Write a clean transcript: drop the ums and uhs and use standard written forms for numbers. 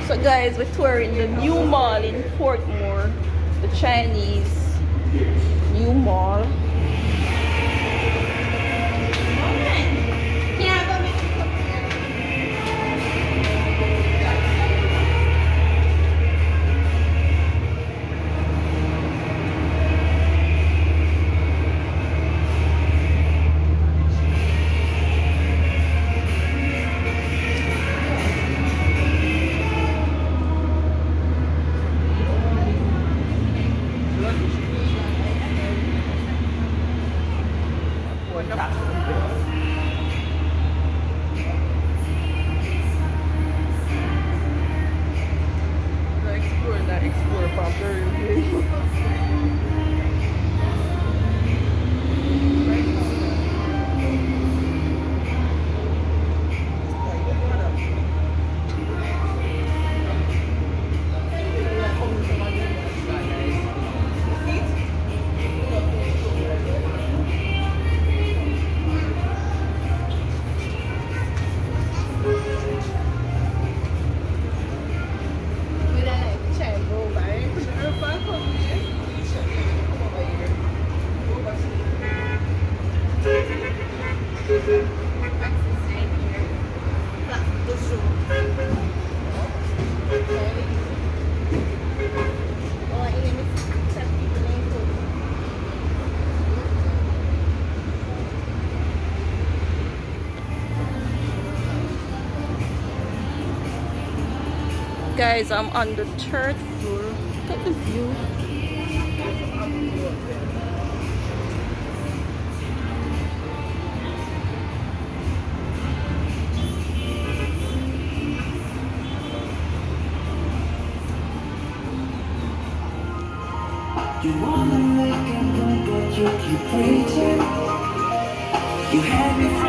So guys, we're touring the new mall in Portmore, the Chinese new mall. Guys, I'm on the third floor. Look at the view. You wanna make it good, but you keep preaching. You had me